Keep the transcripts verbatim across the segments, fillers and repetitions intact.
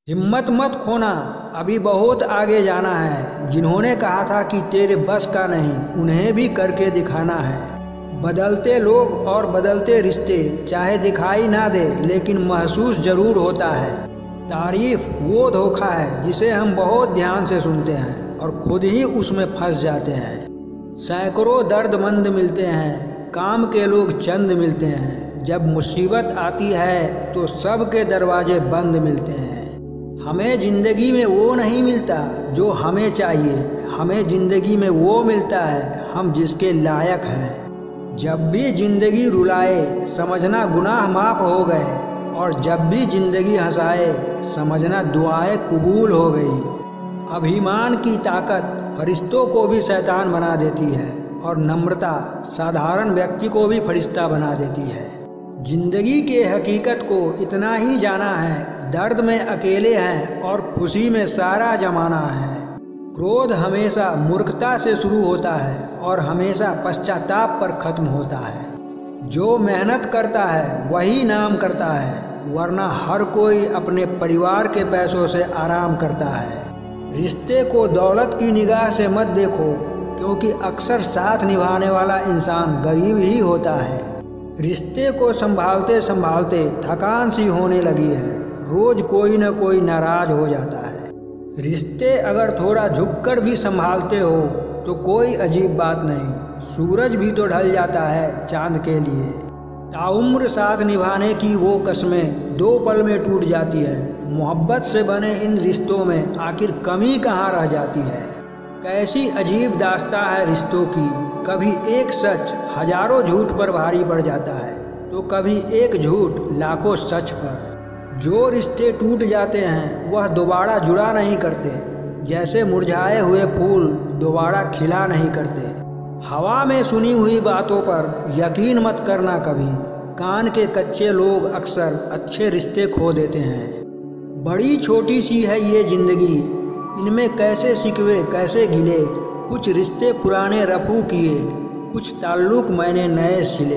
हिम्मत मत खोना, अभी बहुत आगे जाना है। जिन्होंने कहा था कि तेरे बस का नहीं, उन्हें भी करके दिखाना है। बदलते लोग और बदलते रिश्ते चाहे दिखाई ना दे, लेकिन महसूस जरूर होता है। तारीफ वो धोखा है जिसे हम बहुत ध्यान से सुनते हैं और खुद ही उसमें फंस जाते हैं। सैकड़ों दर्दमंद मिलते हैं, काम के लोग चंद मिलते हैं। जब मुसीबत आती है तो सबके दरवाजे बंद मिलते हैं। हमें ज़िंदगी में वो नहीं मिलता जो हमें चाहिए, हमें ज़िंदगी में वो मिलता है हम जिसके लायक हैं। जब भी ज़िंदगी रुलाए समझना गुनाह माफ़ हो गए, और जब भी ज़िंदगी हंसाए समझना दुआएं कबूल हो गई। अभिमान की ताकत फरिश्तों को भी शैतान बना देती है, और नम्रता साधारण व्यक्ति को भी फरिश्ता बना देती है। जिंदगी के हकीकत को इतना ही जाना है, दर्द में अकेले हैं और खुशी में सारा जमाना है। क्रोध हमेशा मूर्खता से शुरू होता है और हमेशा पश्चाताप पर खत्म होता है। जो मेहनत करता है वही नाम करता है, वरना हर कोई अपने परिवार के पैसों से आराम करता है। रिश्ते को दौलत की निगाह से मत देखो, क्योंकि अक्सर साथ निभाने वाला इंसान गरीब ही होता है। रिश्ते को संभालते संभालते थकान सी होने लगी है, रोज कोई न कोई नाराज हो जाता है। रिश्ते अगर थोड़ा झुककर भी संभालते हो तो कोई अजीब बात नहीं, सूरज भी तो ढल जाता है चांद के लिए। ताउम्र साथ निभाने की वो कस्में दो पल में टूट जाती है। मोहब्बत से बने इन रिश्तों में आखिर कमी कहाँ रह जाती है। कैसी अजीब दास्तां है रिश्तों की, कभी एक सच हजारों झूठ पर भारी पड़ जाता है, तो कभी एक झूठ लाखों सच पर। जो रिश्ते टूट जाते हैं वह दोबारा जुड़ा नहीं करते, जैसे मुरझाए हुए फूल दोबारा खिला नहीं करते। हवा में सुनी हुई बातों पर यकीन मत करना कभी, कान के कच्चे लोग अक्सर अच्छे रिश्ते खो देते हैं। बड़ी छोटी सी है ये ज़िंदगी, इनमें कैसे शिकवे कैसे गिले। कुछ रिश्ते पुराने रफू किए, कुछ ताल्लुक मैंने नए सिले।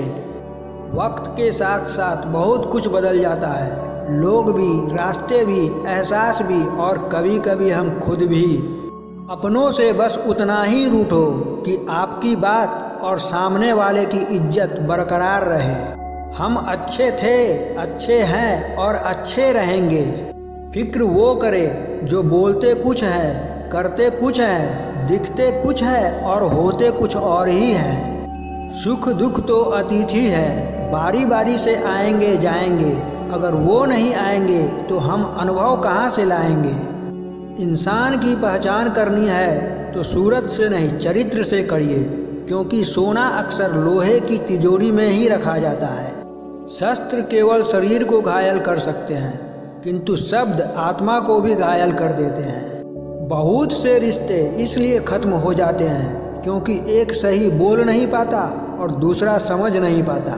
वक्त के साथ साथ बहुत कुछ बदल जाता है, लोग भी, रास्ते भी, एहसास भी, और कभी कभी हम खुद भी। अपनों से बस उतना ही रूठो कि आपकी बात और सामने वाले की इज्जत बरकरार रहे। हम अच्छे थे, अच्छे हैं और अच्छे रहेंगे। फिक्र वो करे जो बोलते कुछ है, करते कुछ है, दिखते कुछ है और होते कुछ और ही है। सुख दुख तो अतिथि है, बारी बारी से आएंगे जाएंगे। अगर वो नहीं आएंगे तो हम अनुभव कहाँ से लाएंगे। इंसान की पहचान करनी है तो सूरत से नहीं चरित्र से करिए, क्योंकि सोना अक्सर लोहे की तिजोरी में ही रखा जाता है। शस्त्र केवल शरीर को घायल कर सकते हैं, किंतु शब्द आत्मा को भी घायल कर देते हैं। बहुत से रिश्ते इसलिए खत्म हो जाते हैं क्योंकि एक सही बोल नहीं पाता और दूसरा समझ नहीं पाता।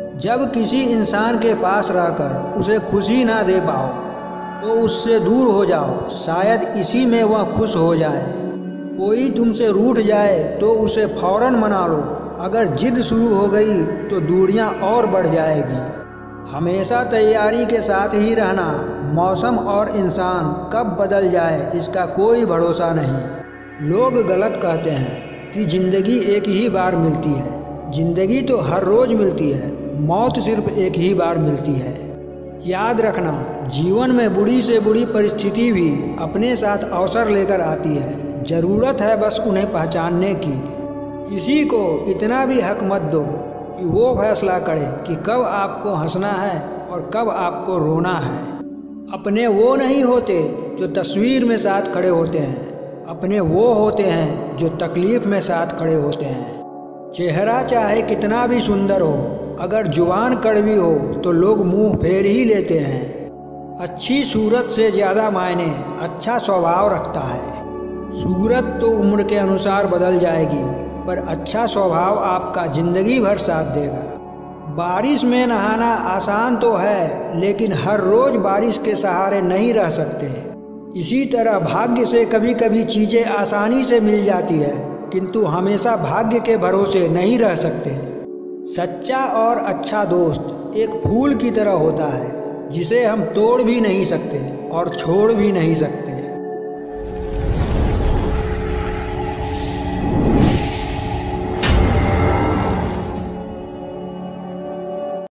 जब किसी इंसान के पास रहकर उसे खुशी ना दे पाओ तो उससे दूर हो जाओ, शायद इसी में वह खुश हो जाए। कोई तुमसे रूठ जाए तो उसे फौरन मना लो, अगर जिद शुरू हो गई तो दूरियां और बढ़ जाएगी। हमेशा तैयारी के साथ ही रहना, मौसम और इंसान कब बदल जाए इसका कोई भरोसा नहीं। लोग गलत कहते हैं कि ज़िंदगी एक ही बार मिलती है। ज़िंदगी तो हर रोज़ मिलती है, मौत सिर्फ एक ही बार मिलती है। याद रखना, जीवन में बुरी से बुरी परिस्थिति भी अपने साथ अवसर लेकर आती है। ज़रूरत है बस उन्हें पहचानने की। किसी को इतना भी हक मत दो कि वो फैसला करे कि कब आपको हंसना है और कब आपको रोना है। अपने वो नहीं होते जो तस्वीर में साथ खड़े होते हैं, अपने वो होते हैं जो तकलीफ़ में साथ खड़े होते हैं। चेहरा चाहे कितना भी सुंदर हो, अगर जुबान कड़वी हो तो लोग मुंह फेर ही लेते हैं। अच्छी सूरत से ज़्यादा मायने अच्छा स्वभाव रखता है। सूरत तो उम्र के अनुसार बदल जाएगी, पर अच्छा स्वभाव आपका ज़िंदगी भर साथ देगा। बारिश में नहाना आसान तो है, लेकिन हर रोज़ बारिश के सहारे नहीं रह सकते। इसी तरह भाग्य से कभी कभी चीज़ें आसानी से मिल जाती है, किंतु हमेशा भाग्य के भरोसे नहीं रह सकते। सच्चा और अच्छा दोस्त एक फूल की तरह होता है, जिसे हम तोड़ भी नहीं सकते और छोड़ भी नहीं सकते।